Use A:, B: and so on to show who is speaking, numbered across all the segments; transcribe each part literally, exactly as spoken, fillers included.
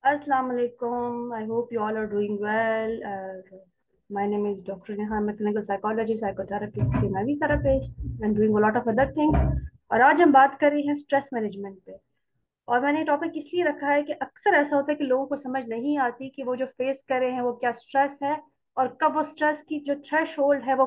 A: Assalamu alaikum. I hope you all are doing well. Uh, my name is doctor Neha. I'm a clinical psychologist, psychotherapist, P therapist, and doing a lot of other things. और आज हम बात कर रहे हैं stress management पे। और मैंने ये टॉपिक इसलिए रखा है कि अक्सर ऐसा होता है कि लोगों को समझ नहीं आती कि वो जो फेस कर रहे हैं वो क्या स्ट्रेस है, और कब वो स्ट्रेस की जो थ्रेश होल्ड है वो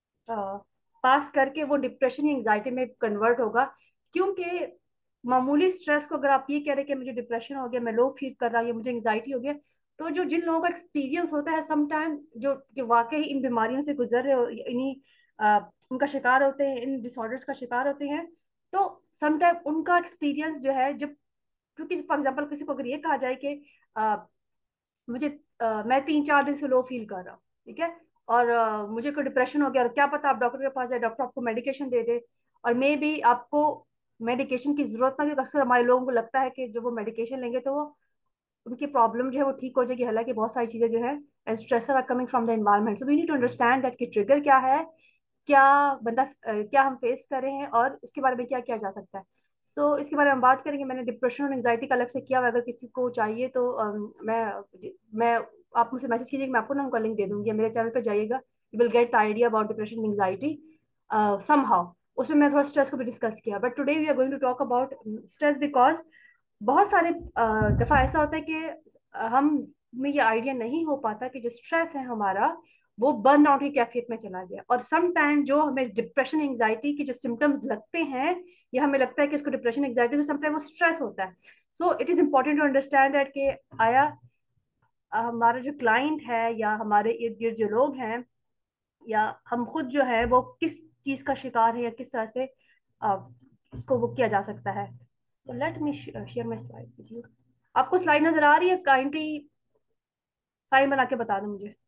A: पास करके वो डिप्रेशन या एंग्जाइटी में कन्वर्ट होगा। क्योंकि मामूली स्ट्रेस को अगर आप ये कह रहे हैं कि मुझे डिप्रेशन हो गया, मैं लो फील कर रहा हूँ या मुझे एंग्जाइटी हो गया, तो जो जिन लोगों का एक्सपीरियंस होता है समटाइम, जो कि वाकई इन बीमारियों से गुजर रहे हो, इन्हीं अ, उनका शिकार होते हैं, इन डिसऑर्डर्स का शिकार होते हैं, तो समटाइम उनका एक्सपीरियंस जो है, जब क्योंकि फॉर एग्जाम्पल किसी को अगर ये कहा जाए कि अ, मुझे अ, मैं तीन चार दिन से लो फील कर रहा हूँ, ठीक है, और अ, मुझे कोई डिप्रेशन हो गया, और क्या पता आप डॉक्टर के पास जाए, डॉक्टर आपको मेडिकेशन दे दे, और मे बी आपको मेडिकेशन की जरूरत ना भी। अक्सर हमारे लोगों को लगता है कि जब वो मेडिकेशन लेंगे तो वो उनकी प्रॉब्लम जो है वो ठीक हो जाएगी, हालांकि बहुत सारी चीजें जो है stressor are coming from the environment. So we need to understand that कि ट्रिगर क्या है, क्या बंदा अ, क्या हम फेस कर रहे हैं, और उसके बारे में क्या किया जा सकता है। सो so, इसके बारे में हम बात करेंगे। मैंने डिप्रेशन और एंग्जाइटी का अलग से किया हुआ है, अगर किसी को चाहिए तो अम, मैं मैं आप मुझे मैसेज कीजिए, मैं आपको ना उनका लिंक दे दूंगी, या मेरे चैनल पे जाइएगा, you will get idea about depression anxiety somehow. उसमें मैं थोड़ा स्ट्रेस को भी डिस्कस किया, but today we are going to talk about stress, because बहुत सारे अ, दफा ऐसा होता है कि अ, हम में ये आइडिया नहीं हो पाता कि जो स्ट्रेस है हमारा वो बर्न आउट की कैफियत में चला गया, और सम टाइम जो हमें डिप्रेशन एंग्जाइटी के जो सिम्टम्स लगते हैं, या हमें लगता है कि इसको डिप्रेशन एंग्जाइटी, तो समटाइम वो स्ट्रेस होता है। So it is important to understand that कि आया अ, हमारा जो क्लाइंट है या हमारे इर्द गिर्द जो लोग हैं, या हम खुद जो है वो किस चीज का शिकार है, या किस तरह से अ, इसको वो किया जा सकता है। Let me share my slide with you. आपको स्लाइड नजर आ रही है? काइंडली साइन बना के बता दो मुझे।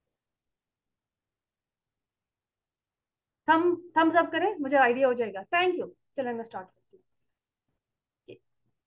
A: थम थम्स अप करें, मुझे आइडिया हो जाएगा। Thank you. चलें मैं स्टार्ट करती हूँ।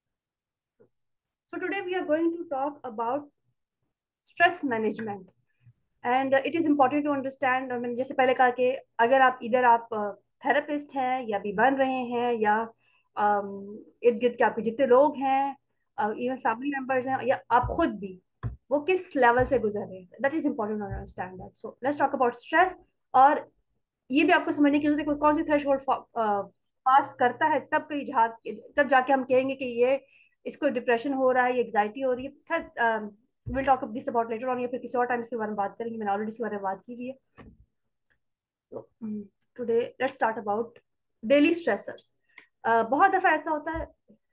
A: So today we are going to talk about stress management, and it is important to understand. मैंने जैसे पहले कहा कि अगर आप इधर आप थेरेपिस्ट हैं, या भी बन रहे हैं, या इर्द गिर्द के आपके जितने लोग हैं, इवन फैमिली मेंबर्स हैं, या आप खुद भी, वो किस लेवल से गुजर रहे हैं, that is important to understand that. So let's talk about stress. और ये भी आपको समझने की जरूरत है कोई कौन सी थ्रेश होल्ड पास करता है, तब कहीं जा तब जाके हम कहेंगे कि ये इसको डिप्रेशन हो रहा है, ये एग्जाइटी हो रही है। खैर, will talk this about later on, या फिर किसी और टाइम इसके बारे में बात करेंगे, मैंने ऑलरेडी इसके बारे में बात की हुई है। तो today let's start about daily stressors. बहुत दफा ऐसा होता है।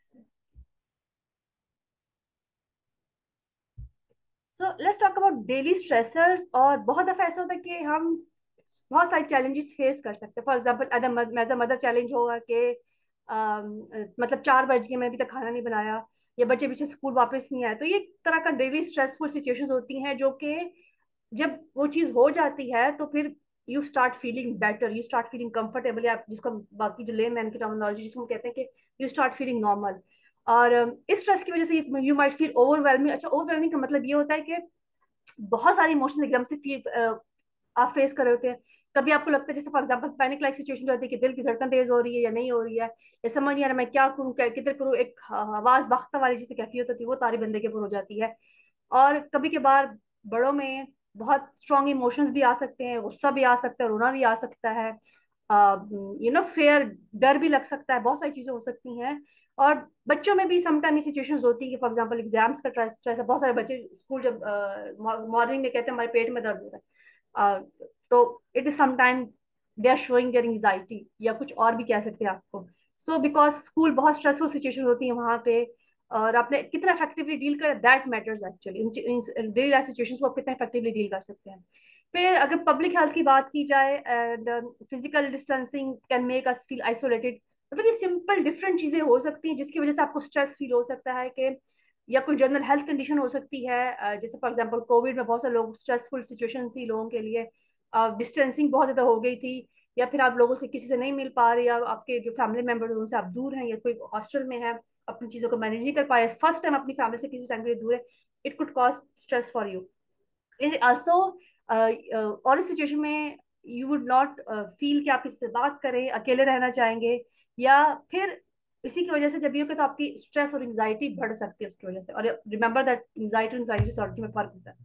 A: So let's talk about daily stressors. और बहुत दफा ऐसा होता है कि हम बहुत सारे चैलेंजेस फेस कर सकते हैं। For example as a mother challenge होगा कि अम, मतलब चार बज गए, मैं अभी तक खाना नहीं बनाया, या बच्चे पीछे स्कूल वापस नहीं आए। तो ये एक तरह का डेली स्ट्रेसफुल सिचुएशंस होती हैं, जो कि जब वो चीज हो जाती है तो फिर you start feeling better, you start feeling comfortable, या जिसको हम बाकी जो ले मैन की टर्मिनोलॉजी जिसको हम कहते हैं कि यू स्टार्ट फीलिंग नॉर्मल। और अम, इस स्ट्रेस की वजह से यू माइट फील ओवरवेलमिंग। अच्छा, ओवरवेलमिंग का मतलब ये होता है कि बहुत सारे इमोशंस एकदम से फील आप फेस कर रहे होते हैं। कभी आपको लगता है, जैसे for example panic like situation रहती है कि दिल की धड़कन तेज हो रही है या नहीं हो रही है, या समझ नहीं आ रहा मैं क्या करूँ, क्या किधर करूँ, एक आवाज बाख्ता वाली जैसे कैफियत होती है, वो तारी बंदे के ऊपर हो जाती है। और कभी कभार बड़ों में बहुत स्ट्रॉन्ग इमोशंस भी आ सकते हैं, गुस्सा भी आ सकता है, रोना भी आ सकता है, यू नो फेयर, डर भी लग सकता है, बहुत सारी चीजें हो सकती हैं। और बच्चों में भी समटाइम सिचुएशंस होती है कि फॉर एग्जांपल एग्जाम्स का स्ट्रेस स्ट्रेस है। बहुत सारे बच्चे स्कूल जब मॉर्निंग में कहते हैं हमारे पेट में दर्द हो रहा है, uh, तो it is sometime they are showing their anxiety, या कुछ और भी कह सकते हैं आपको। सो बिकॉज स्कूल बहुत स्ट्रेसफुल सिचुएशन होती है वहां पे, और आपने कितना इफेक्टिवली डील कर, that matters actually. In daily life situations को आप कितना इफेक्टिवली डील कर सकते हैं। फिर अगर पब्लिक हेल्थ की बात की जाए, and physical distancing can make us feel isolated. मतलब ये सिंपल डिफरेंट चीजें हो सकती हैं जिसकी वजह से आपको स्ट्रेस फील हो सकता है, कि या कोई जनरल हेल्थ कंडीशन हो सकती है। अ, जैसे फॉर एग्जांपल कोविड में बहुत सारे लोग, स्ट्रेसफुल सिचुएशन थी लोगों के लिए, डिस्टेंसिंग बहुत ज्यादा हो गई थी, या फिर आप लोगों से किसी से नहीं मिल पा रहे, या आपके जो फैमिली मेंबर हैं उनसे आप दूर हैं, या कोई हॉस्टल में है, अपनी चीजों को मैनेज नहीं कर पाए, फर्स्ट टाइम अपनी फैमिली से किसी टाइम के लिए दूर है, it could cause stress for you. Also और इस सिचुएशन में यू वुड नॉट फील कि आप किसी से बात करें, अकेले रहना चाहेंगे, या फिर इसी की वजह से जब ये होगा तो आपकी स्ट्रेस और एंजाइटी बढ़ सकती है उसकी वजह से। और रिमेंबर दैट एंजाइटी और एंजाइटी डिसऑर्डर में फर्क होता है।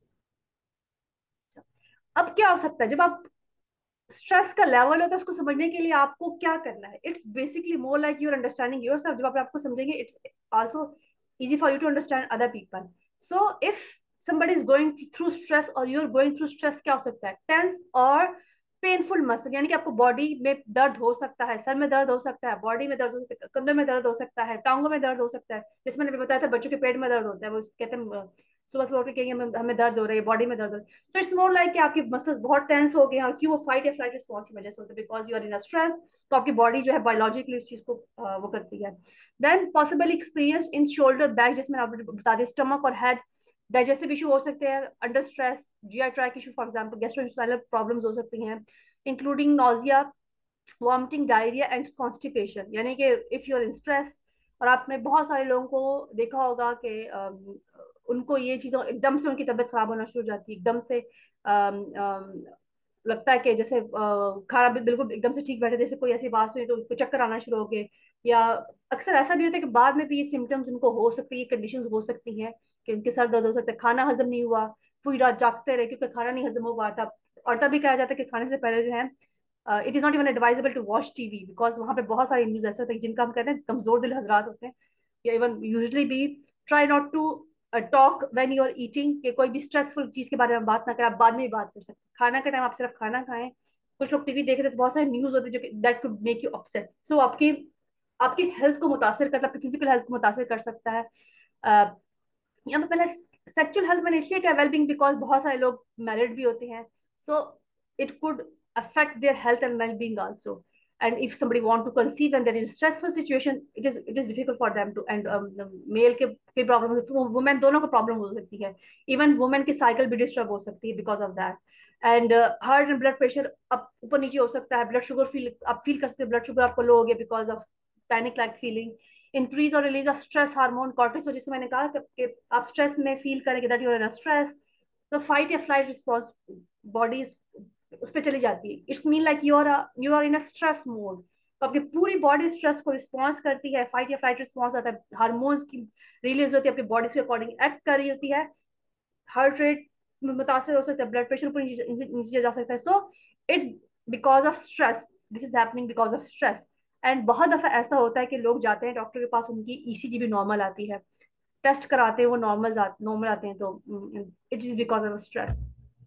A: अब क्या हो सकता है जब आप स्ट्रेस का लेवल होता है उसको समझने के लिए आपको क्या करना है? It's basically more like your understanding yourself. जब आप आपको समझेंगे it's also easy for you to understand other people. So if somebody is going through stress or you're going through stress, क्या हो सकता है? टेंस और पेनफुल मसल, यानी कि आपको बॉडी में दर्द हो सकता है, सर में दर्द हो सकता है, बॉडी में दर्द हो सकता है, कंधों में दर्द हो सकता है, टांगों में दर्द हो सकता है। जैसे मैंने बताया था बच्चों के पेट में दर्द होता है, वो कहते हैं सुबह सुबह उठ के कहेंगे हमें हमें दर्द हो रही है, बॉडी में दर्द हो रही है। तो इट्स मोर लाइक कि आपकी मसल्स बहुत टेंस हो गए हैं। और क्यों? वो फाइट या फ्लाइट रिस्पॉन्स की वजह से होता है, because you are in a stress. तो आपकी बॉडी जो है बायोलॉजिकली उस चीज को uh, वो करती है। Then possible experience in shoulder back, जिसमें आप बता दें स्टमक और हेड डाइजेस्टिव इशू हो सकते हैं under stress, GI track issue for example, gastrointestinal problems हो सकती हैं, including nausea, vomiting, diarrhoea and constipation. यानी कि if you are in stress, और आपने बहुत सारे लोगों को देखा होगा कि um, उनको ये चीज़ों एकदम से उनकी तबीयत खराब होना शुरू हो जाती है, एकदम से um, um, लगता है कि जैसे uh, खाना भी बिल्कुल एकदम से ठीक बैठे, जैसे कोई ऐसी बात हुई तो उनको चक्कर आना शुरू हो गए। या अक्सर ऐसा भी होता है कि बाद में भी ये सिम्टम्स उनको हो सकती है, कंडीशंस हो सकती हैं कि उनके सर दर्द हो सकता है, खाना हजम नहीं हुआ, पूरी रात जागते रहे क्योंकि खाना नहीं हजम हुआ था। और तभी कहा जाता है कि खाने से पहले जो है it is not even advisable to watch TV, because वहाँ पे बहुत सारे न्यूज ऐसे होते हैं जिनका हम कहते हैं कमजोर दिल हजरात होते हैं। या इवन यूजली भी try not to talk when you are eating, कि कोई भी स्ट्रेसफुल चीज के बारे में बात ना करें, आप बाद में भी बात कर सकते हैं। खाना के टाइम आप सिर्फ खाना खाएं। कुछ लोग टीवी देख रहे थे तो बहुत सारे न्यूज होते हैं जो that could make you upset. So आपकी आपकी हेल्थ को मुतासर करता है, आपकी फिजिकल हेल्थ को मुतासर कर सकता है। uh, यहाँ पे पहले सेक्सुअल हेल्थ मैंने इसलिए क्या वेलबींग, बिकॉज बहुत सारे लोग मैरिड भी होते हैं। So it could affect their health and well-being also. And if somebody want to conceive and there is a stressful situation, it is it is difficult for them to, and um, male के के problem, women दोनों को problem हो सकती है। Even women की cycle भी disturb हो सकती है because of that. And heart and blood pressure up ऊपर नीचे हो सकता है। ब्लड शुगर फील आप फील कर सकते हो, ब्लड शुगर आपको लो हो गया because of panic like feeling. Increase और release of stress hormone cortisol, जिसको मैंने कहा कि आप स्ट्रेस में फील करेंगे that you are in stress, तो फाइट या फ्लाइट रिस्पॉन्स बॉडी उस पर चली जाती है। It's mean like you are you are in a stress mode. तो आपकी पूरी बॉडी स्ट्रेस को रिस्पॉन्स करती है, फाइट या फ्लाइट रिस्पॉन्स आता है, हार्मोन्स की रिलीज होती है, आपकी बॉडी के अकॉर्डिंग एक्ट कर रही होती है, हार्ट रेट में मुतासर हो सकता है, ब्लड प्रेशर ऊपर नीचे जा सकता है। So it's because of stress, this is happening because of stress. And बहुत दफा ऐसा होता है कि लोग जाते हैं डॉक्टर के पास, उनकी ईसीजी भी नॉर्मल आती है, टेस्ट कराते हैं वो नॉर्मल नॉर्मल आते हैं, तो it is because of stress.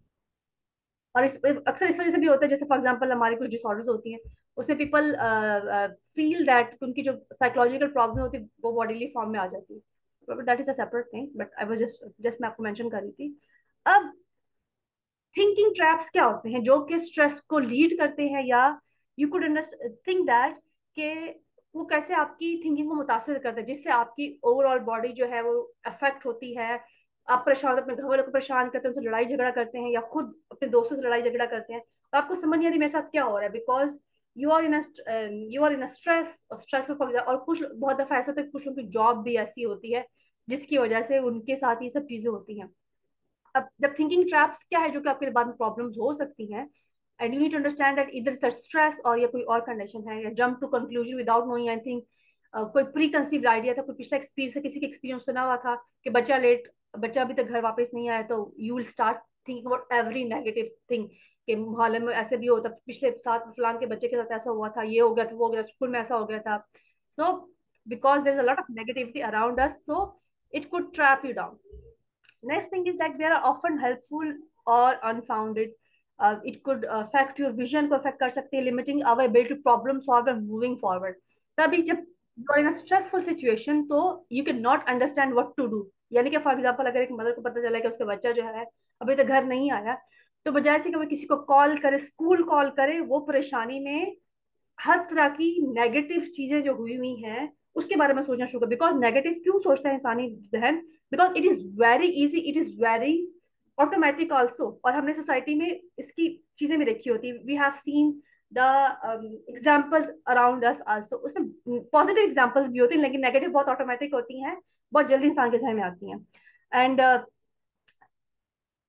A: और इस अक्सर इस वजह से भी होता है, जैसे फॉर एग्जांपल हमारी कुछ डिसऑर्डर्स होती हैं, उसमें पीपल फील दैट उनकी जो साइकोलॉजिकल प्रॉब्लम होती है वो बॉडीली फॉर्म में आ जाती है। That is a separate thing, but I was just just मैं आपको मेंशन कर रही थी। अब थिंकिंग ट्रैप्स क्या होते हैं जो कि स्ट्रेस को लीड करते हैं, या यू कुड थिंक दैट कि वो कैसे आपकी थिंकिंग को मुतासर करते हैं, जिससे आपकी ओवरऑल बॉडी जो है वो अफेक्ट होती है। आप परेशान, अपने घर वालों को परेशान करते हैं, उनसे लड़ाई झगड़ा करते हैं, या खुद अपने दोस्तों से लड़ाई झगड़ा करते हैं, और आपको समझ नहीं आ रही मेरे साथ क्या हो रहा है, because you are in you are in stress. और स्ट्रेस फॉर और कुछ बहुत दफा ऐसा होता है कुछ लोगों की जॉब भी ऐसी होती है जिसकी वजह से उनके साथ ये सब चीजें होती हैं। अब जब थिंकिंग ट्रैप्स क्या है जो कि आपके बाद में प्रॉब्लम्स हो सकती हैं, and you need to understand that इधर सच स्ट्रेस और या कोई और कंडीशन है, या jump to conclusion without knowing anything. कोई प्री कंसीव्ड आइडिया था, कोई पिछला एक्सपीरियंस है, किसी के एक्सपीरियंस सुना हुआ था कि बच्चा लेट बच्चा अभी तक घर वापस नहीं आया, तो you will start thinking about every negative thing कि मोहल्ले में ऐसे भी होता, पिछले साथ फलान के बच्चे के साथ ऐसा हुआ था, ये हो गया था, वो हो गया, स्कूल में ऐसा हो गया था। So because there is a lot of negativity around us, so it could trap you down. Next thing is that they are often helpful or unfounded. Uh, it could affect your vision को affect कर सकते हैं, limiting our ability to problem solve and moving forward. तभी जब you are in a stressful situation तो you cannot understand what to do. यानी कि for example अगर एक मदर को पता चला कि उसका बच्चा जो है अभी तक घर नहीं आया, तो बजाय से कि वो किसी को कॉल करे, स्कूल कॉल करे, वो परेशानी में हर तरह की नेगेटिव चीजें जो हुई हुई हैं उसके बारे में सोचना शुरू कर। बिकॉज नेगेटिव क्यों सोचता है इंसानी जहन? Because it is very easy, it is very automatic also. और हमने सोसाइटी में इसकी चीजें भी देखी होती, we have seen the examples around us also. उसमें पॉजिटिव एग्जाम्पल्स भी होती हैं लेकिन नेगेटिव बहुत ऑटोमेटिक होती हैं, बहुत जल्दी इंसान के जहन में आती हैं। And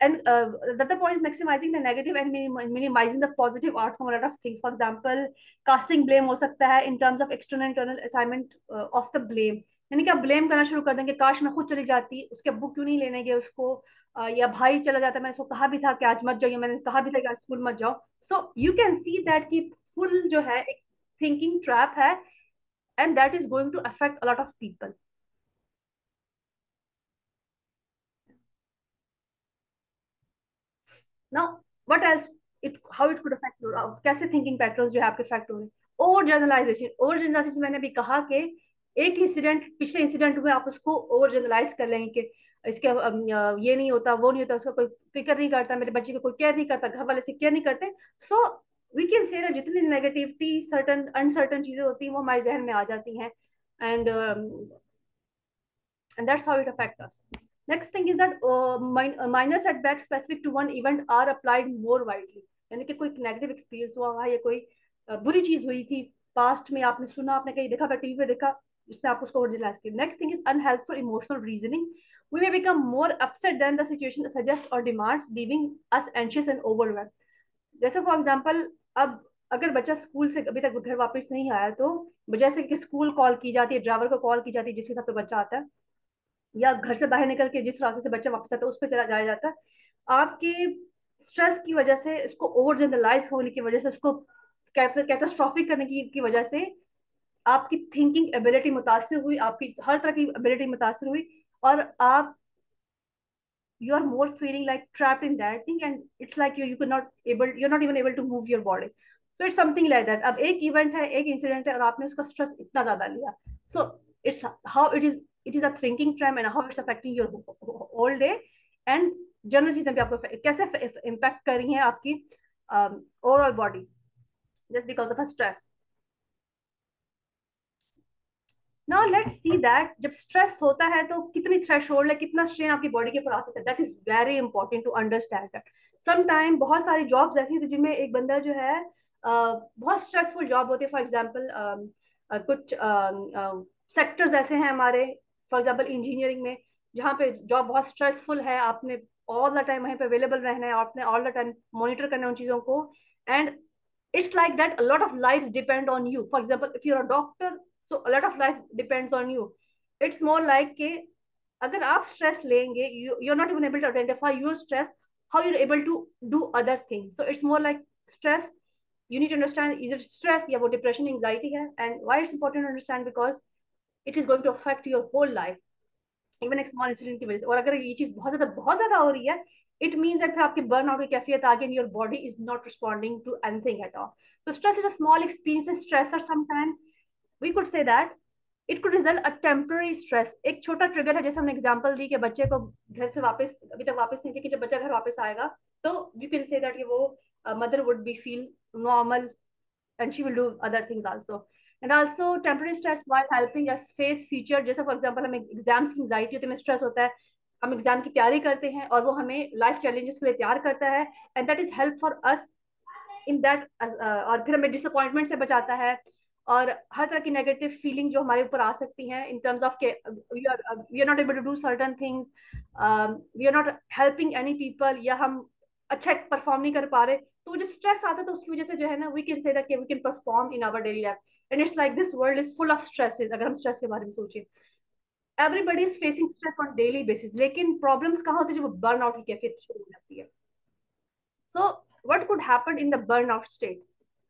A: and uh, the other point is maximizing the negative and minim- minimizing the positive outcome of a lot of things. For example, casting blame हो सकता है in terms of external internal assignment uh, of the blame. यानी कि आप blame करना शुरू कर देंगे, काश मैं खुद चली जाती, उसके अब्बू क्यों नहीं लेने गए उसको, uh, या भाई चला जाता, मैंने उसको कहा भी था कि आज मत जाओ, या मैंने कहा भी था कि आज स्कूल मत जाओ. So you can see that कि फुल जो है एक थिंकिंग ट्रैप है, and that is going to affect a lot of people. Now, what else? It how it could affect you? uh, कैसे थिंकिंग पैटर्न्स जो है आपके इफेक्ट हो रहे हैं? Over generalisation. ओवर जनरलाइजेशन मैंने भी कहा कि एक इंसिडेंट, पिछले इंसिडेंट में आप उसको ओवर जनरलाइज कर लेंगे कि इसके अम, अ, ये नहीं होता, वो नहीं होता, उसका कोई फिक्र नहीं करता, मेरे बच्चे को कोई केयर नहीं करता, घर वाले से केयर नहीं करते. So we can say that जितनी नेगेटिविटी, सर्टन अनसर्टन चीजें होती हैं वो हमारे जहन में आ जाती हैं, and and that's how it affects us. Next thing is that uh, min- uh, minor setbacks specific to one event are applied more widely. यानी कि कोई नेगेटिव एक्सपीरियंस हुआ है या कोई uh, बुरी चीज हुई थी पास्ट में, आपने सुना, आपने कहीं देखा, टीवी पे देखा, जिसने आप उसको ओरिजिनलाइज किया. Next thing is unhelpful emotional reasoning. We may become more upset than the situation suggest और demands, leaving us anxious and overwhelm. जैसे फॉर एग्जांपल, अब अगर बच्चा स्कूल से अभी तक घर वापस नहीं आया, तो जैसे कि स्कूल कॉल की जाती है, ड्राइवर को कॉल की जाती है जिसके साथ तो बच्चा आता है, या घर से बाहर निकल के जिस रास्ते से बच्चा वापस आता है उस पर चला जाया जाता है. आपके स्ट्रेस की वजह से, इसको ओवर जनरलाइज होने की वजह से, उसको कैटास्ट्रॉफिक करने की, की वजह से आपकी थिंकिंग एबिलिटी मुतासर हुई, आपकी हर तरह की एबिलिटी मुतासर हुई, और आप you are more feeling like trapped in that thing, and it's like you you could not able, you're not even able to move your body. So it's something like that. अब एक event है, एक incident है, और आपने उसका stress इतना ज्यादा लिया. So it's how it is, it is a thinking trap and how it's affecting your whole day, and general चीजें भी आपको कैसे इम्पैक्ट कर रही हैं आपकी overall body, just because of a stress. Now let's see that जब stress होता है तो कितनी थ्रेशोल्ड है, कितना स्ट्रेन आपकी बॉडी के ऊपर आ सकता है. That is very important to understand that. Some time बहुत सारी जॉब्स ऐसी होती है जिनमें एक बंदा जो है uh, बहुत स्ट्रेसफुल जॉब होती है. फॉर एग्जांपल uh, कुछ सेक्टर्स uh, uh, ऐसे हैं हमारे, फॉर एग्जांपल इंजीनियरिंग में, जहाँ पे जॉब बहुत स्ट्रेसफुल है, आपने ऑल द टाइम वहीं पे अवेलेबल रहना है, आपने ऑल द टाइम मॉनिटर करना है उन चीजों को, and it's like that a lot of lives depend on you. For example, if you're a doctor, so a lot of life depends on you. It's more like कि अगर आप stress लेंगे, you you're not even able to identify your stress, how you're able to do other things. So it's more like stress. You need to understand either stress या वो depression, anxiety है, and why it's important to understand because it is going to affect your whole life. Even एक small incident की वजह से, और अगर ये चीज बहुत ज्यादा बहुत ज्यादा हो रही है, इट मीन्स दैट फिर आपके बर्न आउट की कैफियत आ गई, and your body is not responding to anything at all. तो stress is a small experience stress, और sometime we could say that it could result a temporary stress. एक छोटा ट्रिगर है, जैसे हमने एग्जांपल दी कि बच्चे को घर से वापस अभी तक वापस नहीं किया, कि जब बच्चा घर वापस आएगा तो यू कैन से दैट वो mother would be feel normal, and she will do other things also. And also temporary stress while helping us face future. जैसे फॉर एग्जांपल हमें एग्जाम्स की एंजाइटी होती है, हमें स्ट्रेस होता है, हम एग्जाम की तैयारी करते हैं और वो हमें लाइफ चैलेंजेस के लिए तैयार करता है, and that is help for us in that. और फिर हमें डिसअपॉइंटमेंट से बचाता है, और हर तरह की नेगेटिव फीलिंग जो हमारे ऊपर आ सकती हैं इन टर्म्स ऑफ के we are we are not able to do certain things, we are not helping any people, या हम अच्छा परफॉर्म नहीं कर पा रहे. तो जब स्ट्रेस आता है तो उसकी वजह से जो है ना, we can say that we can perform in our daily life, and it's like this world is full of stresses. अगर हम स्ट्रेस के बारे में सोचें, everybody is facing stress on daily basis, लेकिन प्रॉब्लम्स कहाँ होती है, जब बर्न आउट की कैफियत शुरू हो जाती है. So what could happen in the burn out state?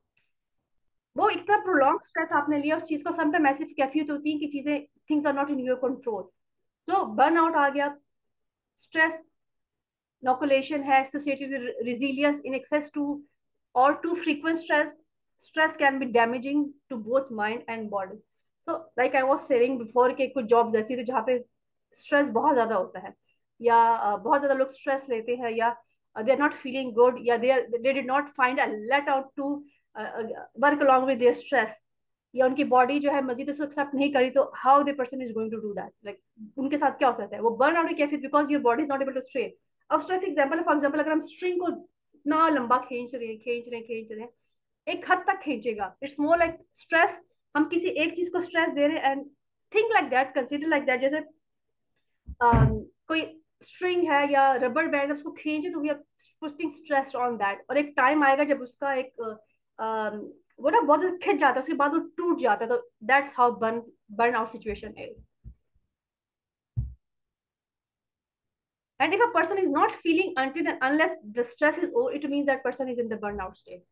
A: वो इतना प्रोलॉन्ग स्ट्रेस आपने लिया उस चीज को, समटाइम ऐसी कैफियत होती है कि चीजें, things are not in your control. So burn out आ गया. स्ट्रेस inoculation है associated with resilience in excess to or too frequent stress. Stress can be damaging to both mind and body. So like I was saying before कि कुछ jobs ऐसी थी जहाँ पे stress बहुत ज्यादा होता है, या uh, बहुत ज्यादा लोग stress लेते हैं, या uh, they are not feeling good, या they are they did not find a let out to uh, work along with their stress, या उनकी बॉडी जो है मजीद उसको एक्सेप्ट नहीं करी, तो how the person is going to do that, like उनके साथ क्या हो सकता है, वो बर्न आउट की कैफियत because your body is not able to straight. अब स्ट्रेस एग्जांपल है, फॉर एग्जांपल अगर हम स्ट्रिंग को इतना लंबा खींच रहे हैं खींच रहे हैं खींच रहे हैं, एक हद तक खींचेगा, इट्स मोर लाइक स्ट्रेस. हम किसी एक चीज को स्ट्रेस दे रहे हैं, and think like that, consider like that, जैसे um, कोई स्ट्रिंग है या रबर बैंड है, उसको खींचे तो we are putting stress on that, और एक टाइम आएगा जब उसका एक अ, अ, वो ना बहुत ज्यादा खिंच जाता है, उसके बाद वो टूट जाता है, तो that's how burn burn out situation is. And if a person is not feeling until and unless the stress is over, it means that person is in the burnout state.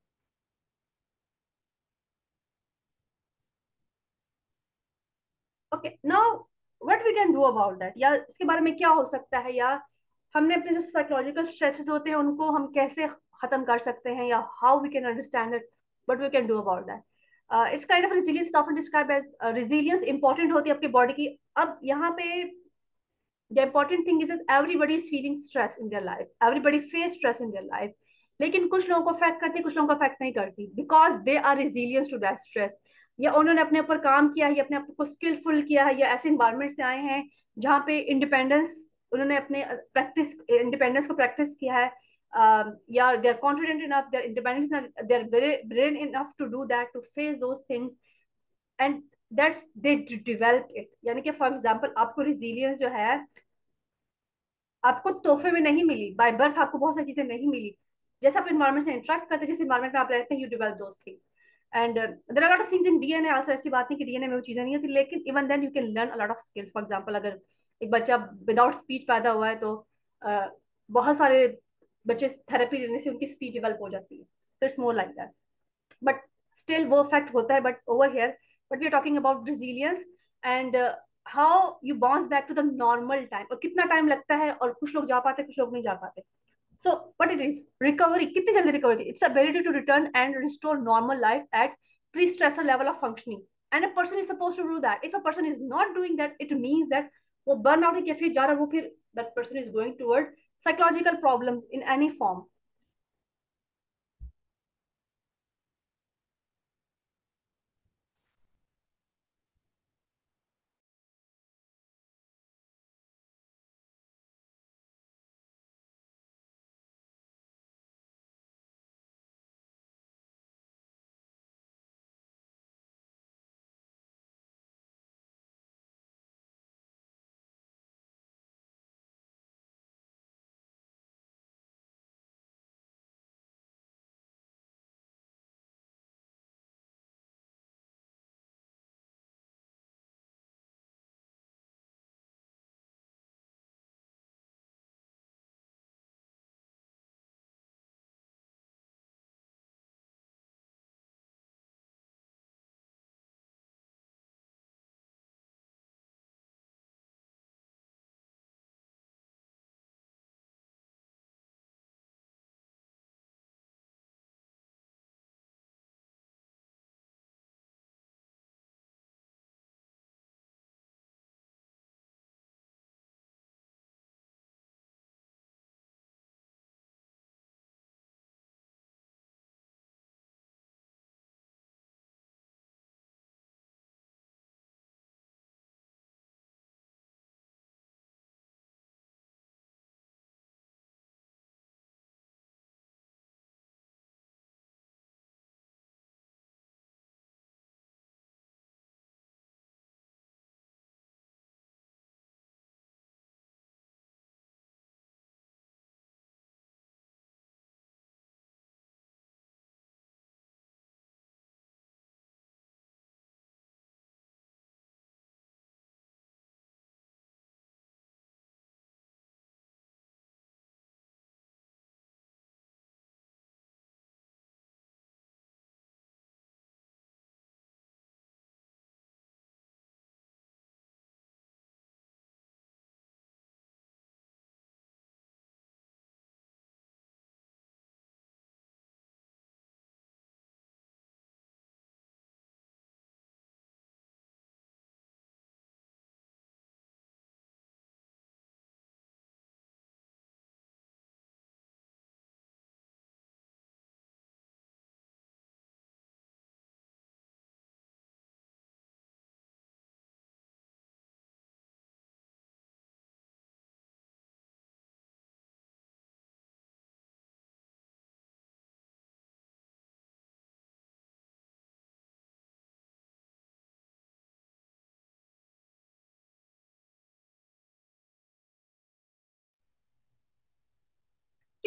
A: Okay, now what we can do about that, या इसके बारे में क्या हो सकता है, या हमने अपने जो साइकोलॉजिकल स्ट्रेसेस होते हैं उनको हम कैसे खत्म कर सकते हैं, या how we can understand that, what we can do about that. It's kind of resilience, often describe as resilience. Important होती है आपकी बॉडी की. अब यहाँ पे the important thing is that everybody is feeling stress in their life, everybody face stress in their life. लेकिन कुछ लोगों को अफेक्ट करती है, कुछ लोगों को अफेक्ट नहीं करती, because they are resilience to that stress. या उन्होंने अपने ऊपर काम किया है, या अपने आप को स्किलफुल किया है, या ऐसे इन्वायरमेंट से आए हैं जहाँ पे इंडिपेंडेंस, उन्होंने अपने प्रैक्टिस इंडिपेंडेंस को प्रैक्टिस किया है, uh, या they are confident enough, they are independence, they are brain enough to do that, to face those things, and that's they develop it. यानी कि फॉर एग्जाम्पल आपको रिजिलियंस जो है आपको तोहफे में नहीं मिली, बाय बर्थ आपको बहुत सारी चीजें नहीं मिली. जैसे आप इन्वायरमेंट से इंटरेक्ट करते हैं, जिस इन्वायरमेंट में आप रहते हैं, you develop those things. And there are lot of things in DNA also. ऐसी बात नहीं कि डीएनए में वो चीजें नहीं होती, लेकिन even then you can learn a lot of skills. For example अगर एक बच्चा विदाउट स्पीच पैदा हुआ है, तो uh, बहुत सारे बच्चे थेरेपी लेने से उनकी स्पीच डेवलप हो जाती है. तो it's more like that, but still वो फैक्ट होता है. But over here but we are talking about resilience and how you bounce back to the normal time, और कितना टाइम लगता है, और कुछ लोग जा पाते, कुछ लोग नहीं जा पाते. So what it is recovery, कितनी जल्दी recovery, its ability to return and restore normal life at pre stressor level of functioning. And a person is suppose to do that. If a person is not doing that, it means that वो burn out की कैफियत जा रहा है, वो फिर that person is going toward psychological problem in any form.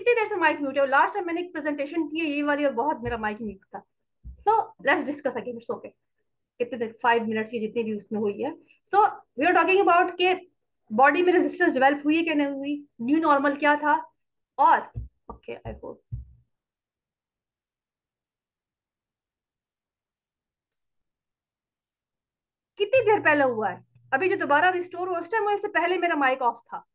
A: कितनी देर से माइक म्यूट है? लास्ट टाइम मैंने एक प्रेजेंटेशन की है ये वाली और बहुत मेरा माइक म्यूट था. So let's discuss again. It's okay. कितने देर, फाइव मिनट्स की जितनी भी उसमें हुई है. So we are talking about के बॉडी में रेजिस्टेंस डेवलप हुई है कि नहीं हुई, न्यू नॉर्मल क्या था. और ओके आई होप कितनी देर पहले हुआ है. अभी जो दोबारा रिस्टोर हुआ उस टाइम हुआ, इससे पहले मेरा माइक ऑफ था.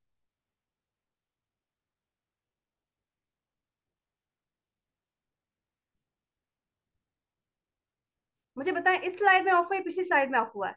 A: मुझे बताएं इस स्लाइड में ऑफ हुआ है, पिछली स्लाइड में ऑफ हुआ है?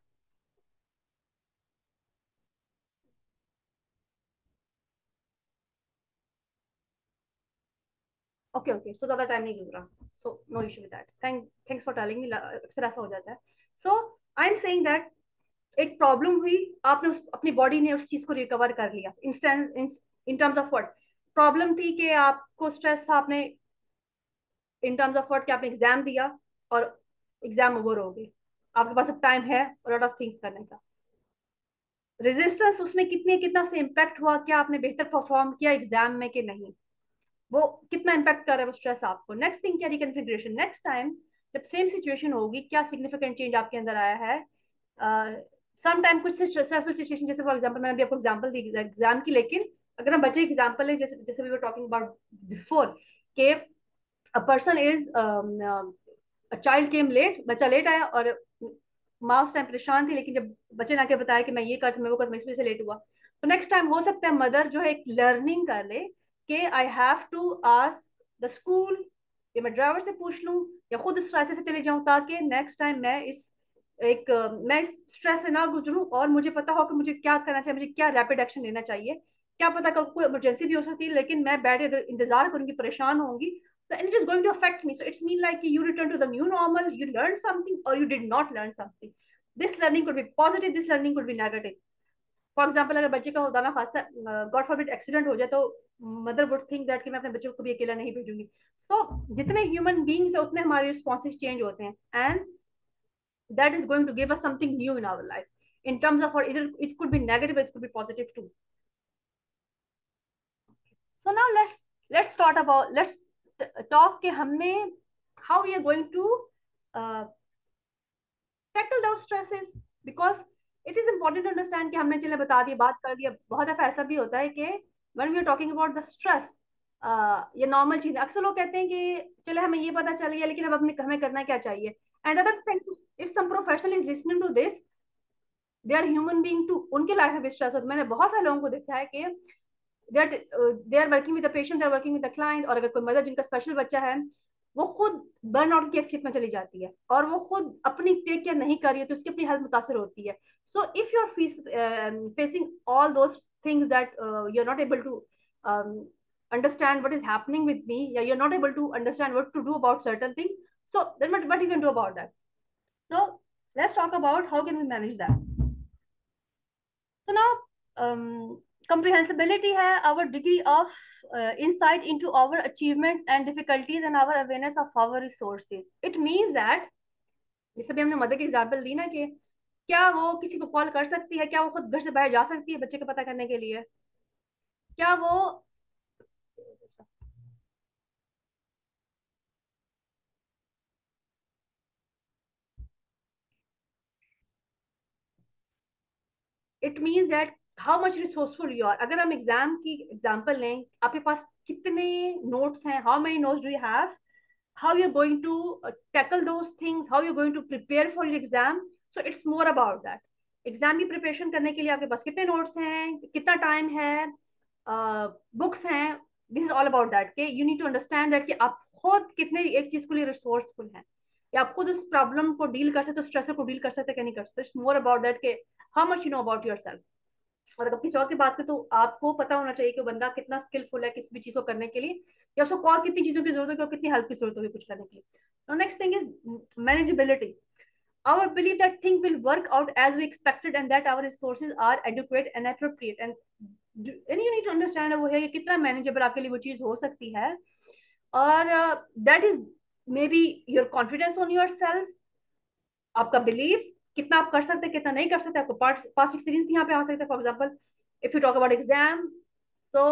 A: ओके ओके, सो ज्यादा टाइम नहीं गुजरा. So no issue with that. Thank thanks for telling me. अक्सर ऐसा हो जाता है. So I am saying that एक प्रॉब्लम हुई, आपने उस अपनी बॉडी ने उस चीज को रिकवर कर लिया. Instance in terms of what problem थी कि आपको स्ट्रेस था, आपने इन टर्म्स ऑफ व्हाट कि आपने एग्जाम दिया और एग्जाम ओवर हो गई, आपके पास अब टाइम है लॉट ऑफ थिंग्स करने का. रेजिस्टेंस उसमें कितनी कितना से इम्पैक्ट हुआ, क्या आपने बेहतर परफॉर्म किया एग्जाम में कि नहीं, वो कितना इम्पैक्ट कर रहा है वो स्ट्रेस आपको. नेक्स्ट थिंग क्या, रिकन्फिग्रेशन. नेक्स्ट टाइम जब सेम सिचुएशन होगी, क्या सिग्निफिकेंट चेंज आपके अंदर आया है. सम टाइम कुछ स्ट्रेसफुल सिचुएशन, जैसे फॉर एग्जांपल मैंने अभी आपको एग्जांपल दी एग्जाम की, लेकिन अगर हम बच्चे एग्जांपल है, जैसे जैसे we were talking about before के a person is a child came late, बच्चा लेट आया और माँ उस टाइम परेशान थी, लेकिन जब बच्चे ने आके बताया कि मैं ये कर मैं वो कर मैं इस वजह से लेट हुआ, तो नेक्स्ट टाइम हो सकता है मदर जो है एक लर्निंग कर ले कि I have to ask the school, या मैं ड्राइवर से पूछ लूं या खुद उस रास्ते से चले जाऊं, ताकि नेक्स्ट टाइम मैं इस एक अ, मैं इस स्ट्रेस से ना गुजरूं और मुझे पता हो कि मुझे क्या करना चाहिए, मुझे क्या रैपिड एक्शन लेना चाहिए. क्या पता कल कोई इमरजेंसी भी हो सकती है, लेकिन मैं बैठे अगर इंतजार करूंगी, परेशान होंगी, तो and it is going to affect me. So it's mean like you return to the new normal, you learned something or you did not learn something. This learning could be positive, this learning could be negative. For example अगर बच्चे का खुदा ना खासा God forbid accident हो जाए, तो mother would think that कि मैं अपने बच्चे को कभी अकेला नहीं भेजूंगी. सो so, जितने ह्यूमन बींग्स है उतने हमारे रिस्पॉन्सेज चेंज होते हैं, and that is going to give us something new in our life in terms of, or either it could be negative, it could be positive too. So now let's let's talk about let's talk कि हमने how we are going to uh, tackle those stresses, because it is important to understand कि हमने चले बता दिया, बात कर दिया. बहुत दफा ऐसा भी होता है कि when we are talking about the stress, uh, ये नॉर्मल चीज, अक्सर लोग कहते हैं कि चले हमें ये पता चल गया, लेकिन अब अपने हमें करना क्या चाहिए. And other thing, if some professional is listening to this, they are human being too, उनके लाइफ में भी स्ट्रेस होता है. मैंने बहुत सारे लोगों को देखा है कि they are they are working with the patient, they are working with the client, और अगर कोई मदर जिनका स्पेशल बच्चा है, वो खुद बर्नआउट की कैफियत में चली जाती है और वो खुद अपनी टेक केयर नहीं कर रही है, तो उसकी अपनी हेल्थ मुतासर होती है. So if you are facing all those things that you are not able to understand what is happening with me, yeah, you're not able to understand what to do about certain things, so then what, what you can do about that. So let's talk about how can we manage that. So now, um, comprehensibility है our degree of uh, insight into our achievements and difficulties and our awareness of our resources. It means that जैसे भी हमने mother की example दी ना, कि क्या वो किसी को कॉल कर सकती है, क्या वो खुद घर से बाहर जा सकती है बच्चे का पता करने के लिए, क्या वो it means that how much resourceful you are. अगर हम एग्जाम की एग्जाम्पल लें, आपके पास कितने नोट्स हैं, how many notes do you have, how you're going to uh, tackle those things, how you're going to prepare for your exam. So it's more about that. Exam की preparation करने के लिए आपके पास कितने नोट्स हैं, कितना time है, books uh, हैं. This is all about that कि you need to understand that कि आप खुद कितने एक चीज के लिए रिसोर्सफुल हैं, या आप खुद उस प्रॉब्लम को डील कर सकते हो, स्ट्रेसर को डील कर सकते हैं कि नहीं कर सकते. इट्स मोर अबाउट दैट कि how much you know about yourself. और अगर किसी और की बात करें, तो आपको पता होना चाहिए कि बंदा कितना स्किलफुल है किसी भी चीज को करने के लिए, या उसको और कितनी चीजों की जरूरत होगी और कितनी हेल्प की जरूरत होगी कुछ करने के लिए. Next thing is manageability. Our belief that things will work out as we expected and that our resources are adequate and appropriate, and and you need to understand वो है कि कितना मैनेजेबल आपके लिए वो चीज हो सकती है. और that is maybe your confidence on your self, आपका बिलीफ कितना आप कर सकते हैं कितना नहीं कर सकते. आपको पास्ट पास्ट एक्सपीरियंस भी यहाँ पे आ सकता है. For example if you talk about exam, तो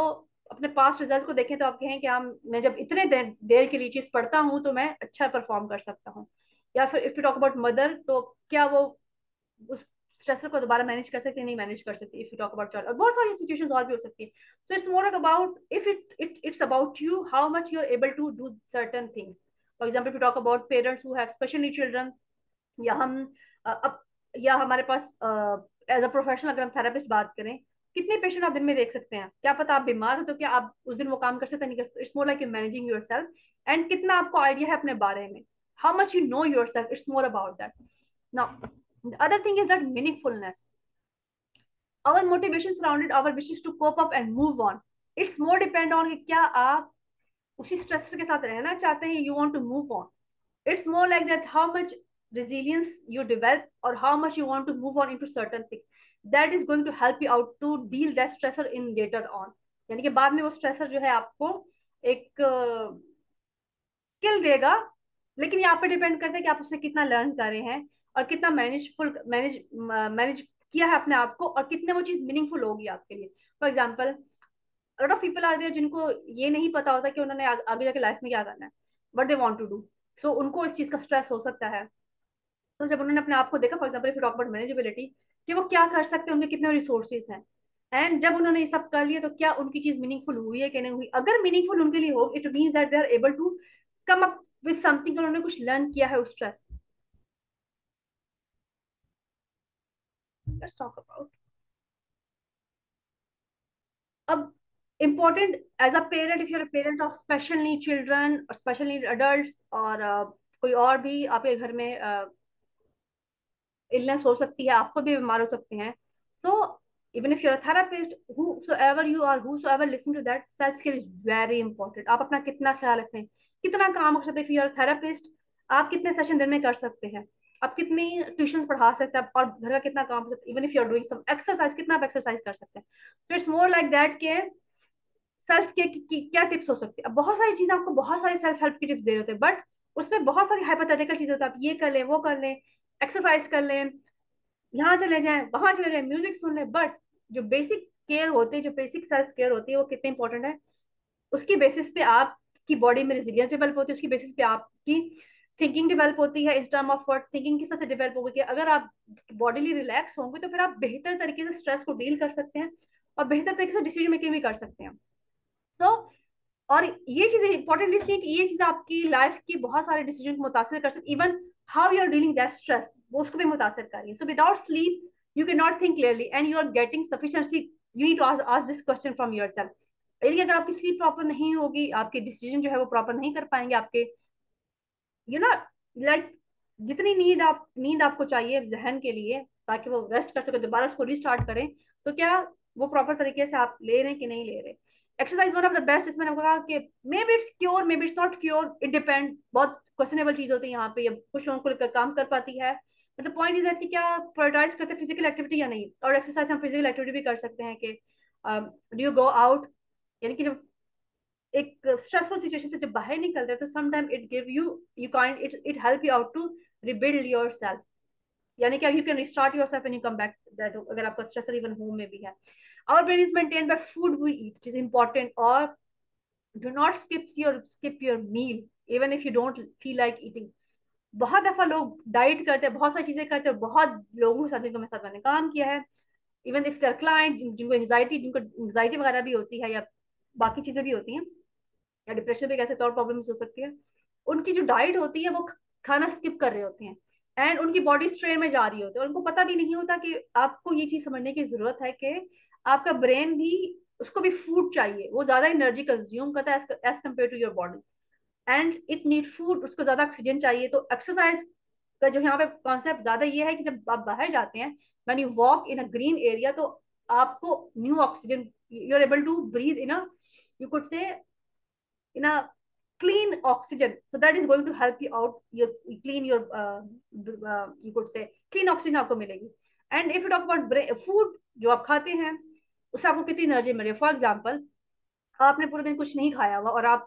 A: अपने पास्ट रिजल्ट को देखें तो आप कहें कि हाँ, मैं जब इतने देर, देर के लिए चीज पढ़ता हूँ तो मैं अच्छा परफॉर्म कर सकता हूँ। या फिर if you talk about mother, तो क्या वो उस स्ट्रेसर को दोबारा मैनेज कर सकती है, नहीं मैनेज कर सकती। If you talk about child, और बहुत सारी सिचुएशंस और भी हो सकती है। So it's more about if it it it's about you how much you are able to do certain things. For example, if you talk about parents who have special need children, या हम अ, अब या हमारे पास as a professional अगर हम therapist बात करें, कितने पेशेंट आप दिन में देख सकते हैं? क्या पता आप बीमार हो तो क्या आप उस दिन वो काम कर सकते हैं, नहीं कर सकते? It's more like you managing yourself, and कितना आपको आइडिया है अपने बारे में, how much you know yourself, it's more about that. Now the other thing is that meaningfulness, our motivation surrounded our wishes to cope up and move on. It's more depend on कि क्या आप उसी stress के साथ रहना चाहते हैं, you want to move on. It's more like that how much resilience you develop or how much you want to move on into certain things. That is going to help you out to deal that stressor in later on. यानी कि बाद में वो stressor जो है आपको एक skill देगा, लेकिन यहाँ पे डिपेंड करता है कि आप उससे कितना लर्न कर रहे हैं और कितना मैनेजफुल मैनेज मैनेज किया है अपने आप को, और कितने वो चीज मीनिंगफुल होगी आपके लिए। For example, lot of people are there जिनको ये नहीं पता होता कि उन्होंने आ, आगे जाके लाइफ में क्या करना है, but they want to do, so उनको इस चीज का स्ट्रेस हो सकता है। तो जब उन्होंने अपने आप को देखा, for example if you talk about manageability, कि वो क्या कर सकते हैं, उनके कितने रिसोर्सेज हैं, एंड जब उन्होंने ये सब कर लिया तो क्या उनकी चीज मीनिंगफुल हुई है कि नहीं हुई। अगर मीनिंगफुल उनके लिए हो, it means that they are able to come up with something, उन्होंने कुछ लर्न किया है उस स्ट्रेस। लेट्स टॉक अबाउट अब important as a parent, if you are a parent of special need children और स्पेशल नीड अडल्ट्स, और uh, कोई और भी आपके घर में इलनेस हो सकती है, आप खुद भी बीमार हो सकते हैं। So even if you are therapist, whosoever you are, whosoever listen to that, self care is very important. आप अपना कितना ख्याल रखते हैं, कितना काम कर सकते हैं। इफ यू आर थेरापिस्ट, आप कितने सेशन दिन में कर सकते हैं, आप कितनी ट्यूशन पढ़ा सकते हैं, और घर का कितना काम कर सकते हैं। Even if you are doing some exercise, कितना आप एक्सरसाइज कर सकते हैं। तो इट्स मोर लाइक दैट के सेल्फ केयर की, की क्या टिप्स हो सकती है। अब बहुत सारी चीजें आपको, बहुत सारी सेल्फ हेल्प की टिप्स दे रहे होते हैं, बट उसमें बहुत सारी हाइपोथेटिकल चीजें होती है। आप ये कर लें, वो कर लें, एक्सरसाइज कर लें, यहाँ चले जाएं, वहां चले जाएं, म्यूजिक सुन लें, बट जो बेसिक केयर होती है, जो बेसिक सेल्फ केयर होती है, वो कितनी इंपॉर्टेंट है, उसकी बेसिस पे आपकी बॉडी में रेजिलियंस डेवलप होती है, उसकी बेसिस पे आपकी थिंकिंग डेवलप होती है। In term of word thinking किस तरह से डेवलप होगी, अगर आप बॉडीली रिलैक्स होंगे तो फिर आप बेहतर तरीके से स्ट्रेस को डील कर सकते हैं और बेहतर तरीके से डिसीजन मेकिंग भी कर सकते हैं। सो so, और ये चीजें इंपॉर्टेंट इसलिए कि ये चीज आपकी लाइफ की बहुत सारे डिसीजन को मुतासर कर सकती है। Even how you are dealing that stress, वो उसको भी मुतासर कर रही है। So without sleep you can not think clearly and you are getting sufficient sleep. You need to ask this question from yourself. यानी अगर आपकी स्लीप प्रॉपर नहीं होगी, आपके डिसीजन जो है वो प्रॉपर नहीं कर पाएंगे आपके, यू नो लाइक जितनी नींद आप नींद आपको चाहिए जहन के लिए ताकि वो रेस्ट कर सके, दोबारा उसको रिस्टार्ट करें, तो क्या वो प्रॉपर तरीके से आप ले रहे हैं कि नहीं ले रहे। Exercise one of the best, इसमें कहा कि maybe it's cure, maybe it's not cure, it depend, बहुत क्वेश्चनेबल चीज होती है यहाँ पे। कुछ लोगों को लेकर काम कर पाती है, but the point is that कि क्या प्रायोरिटाइज करते हैं फिजिकल एक्टिविटी या नहीं। और एक्सरसाइज हम फिजिकल एक्टिविटी भी कर सकते हैं कि डू यू गो आउट, यानी कि जब एक स्ट्रेसफुल सिचुएशन से जब बाहर निकलते हैं तो sometime it give you you kind it it help you out to rebuild yourself, यानी कि you can restart yourself when you come back that, अगर आपका स्ट्रेसर इवन होम में भी है। Our brain is maintained by food we eat, is important. और do not skip your skip your meal even if you don't feel like eating. बहुत दफा लोग diet करते हैं, बहुत सारी चीजें करते हैं, बहुत लोगों के साथ जिनको मेरे साथ मैंने काम किया है, इवन इफ देयर क्लाइंट जिनको एंजाइटी जिनको एंजाइटी वगैरह भी होती है या बाकी चीजें भी होती हैं, या डिप्रेशन भी कैसे और प्रॉब्लम्स हो सकती है, उनकी जो डाइट होती है वो खाना स्किप कर रहे होते हैं एंड उनकी बॉडी स्ट्रेन में जा रही होती है, और उनको पता भी नहीं होता कि आपको ये चीज समझने की जरूरत है कि आपका ब्रेन भी, उसको भी फूड चाहिए, वो ज्यादा एनर्जी कंज्यूम करता है as compare to your body, and it need food, उसको ज्यादा ऑक्सीजन चाहिए। तो एक्सरसाइज का जो यहाँ पे कॉन्सेप्ट ज्यादा ये है कि जब आप बाहर जाते हैं, when you walk in a green area, तो आपको new oxygen, you are able to breathe in a, you could say in a clean oxygen, so that is going to help you out, you clean your uh, uh, you could say clean oxygen आपको मिलेगी। and if you talk about food जो आप खाते हैं, उससे आपको कितनी energy मिल रही है। फॉर एग्जाम्पल, आपने पूरे दिन कुछ नहीं खाया हुआ और आप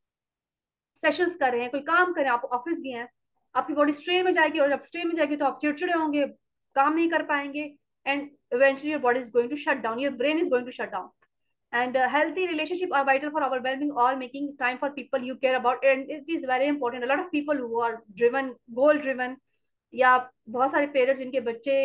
A: सेशंस कर रहे हैं, कोई काम कर रहे हैं, आप ऑफिस गए हैं, आपकी बॉडी स्ट्रेन में जाएगी, और जब स्ट्रेन में जाएगी तो आप चिड़चिड़े होंगे, काम नहीं कर पाएंगे, and eventually your body is going to shut down, your brain is going to shut down. And uh, healthy relationship are vital for our well-being or making time for people you care about, and it is very important. A lot of people who are driven, goal driven, या बहुत सारे parents जिनके बच्चे,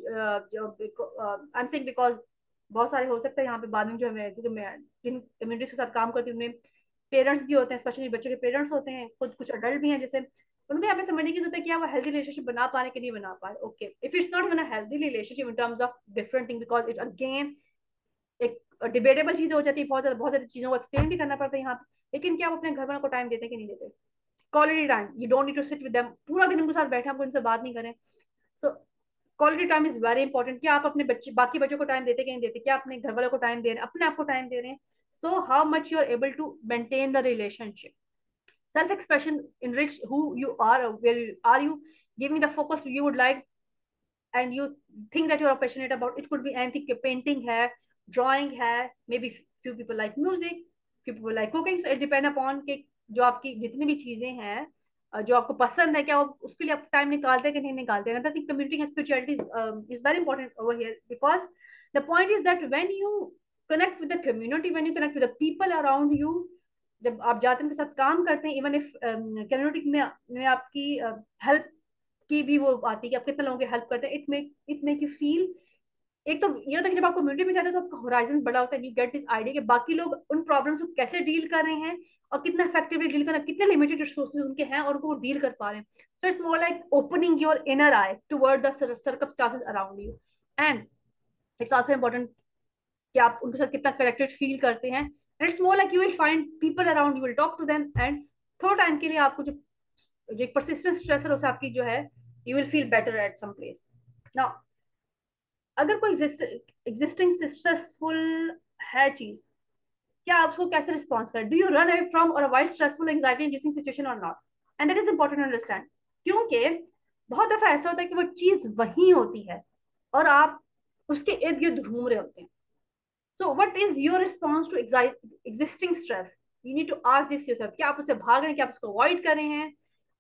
A: आई am saying because बहुत सारे हो सकते हैं यहाँ पे बाद में जो है, क्योंकि मैं जिन कम्युनिटीज के साथ काम करती हूँ उनमें पेरेंट्स भी होते हैं, स्पेशली बच्चों के पेरेंट्स होते हैं, खुद कुछ अडल्ट भी हैं, जैसे उनको यहाँ पे समझने की जरूरत है कि वो हेल्दी रिलेशनशिप बना पा रहे कि नहीं बना पा रहे. Okay, if it's not even a healthy relationship in terms of different thing, because it again एक डिबेटेबल चीजें हो जाती है, बहुत ज्यादा बहुत ज्यादा चीजों को एक्सप्लेन भी करना पड़ता है यहाँ पे. लेकिन क्या आप अपने घर वालों को टाइम देते हैं कि नहीं देते? Quality time, you don't need to sit with them पूरा दिन उनके साथ बैठे आपको उनसे बात नहीं करें. So quality time is very important. क्या आप अपने बच्चे, बाकी बच्चों को टाइम देते कि नहीं देते? क्या अपने घर वालों को टाइम दे रहे हैं? अपने आप को टाइम दे रहे हैं? So how much you are able to maintain the relationship. Self expression enrich who you are, where are you giving the focus you would like, and you think that you are passionate about. It could be anything, painting है, drawing है, maybe few people like music, few people like cooking. So it depend upon कि जो आपकी जितनी भी चीजें हैं, जो आपको पसंद है, क्या उसके लिए आप टाइम निकालते हैं कि नहीं निकालते हैं. Another thing, community and spirituality is, um, is very important over here, because the point is that when you connect with the community, when you connect with the people around you, जब आप जाते हैं उनके साथ काम करते हैं, even if community में में आपकी हेल्प uh, की भी वो आती है कि आप कितने लोगों की हेल्प करते हैं, it make it make you feel. एक तो ये होता है कि जब आप कम्युनिटी में जाते हैं तो आपका होराइजन बड़ा होता है, यू गेट दिस आइडिया कि बाकी लोग उन प्रॉब्लम्स को कैसे डील कर रहे हैं और कितना इफेक्टिवली डील कर रहे हैं, कितने लिमिटेड रिसोर्सेज उनके हैं और उनको डील कर पा रहे हैं. So it's more like opening your inner eye toward the circumstances around you. And it's also important कि आप उनके साथ कितना कनेक्टेड फील करते हैं. And it's more like you will find people around, you will talk to them, and थोड़ा time के लिए आपको जो जो एक परसिस्टेंट स्ट्रेस है उससे आपकी जो है, you will feel better at some place. Now अगर कोई एग्जिस्टिंग स्ट्रेसफुल है चीज, क्या आप उसको कैसे रिस्पॉन्स करें? Do you run away from और avoid stressful anxiety inducing situation और not? And that is important to understand, क्योंकि बहुत दफा ऐसा होता है कि वो चीज वही होती है और आप उसके इर्द गिर्द घूम रहे होते हैं. So what is your response to existing stress? You need to ask this yourself. क्या आप उससे भाग रहे हैं? क्या आप उसको अवॉइड कर रहे हैं?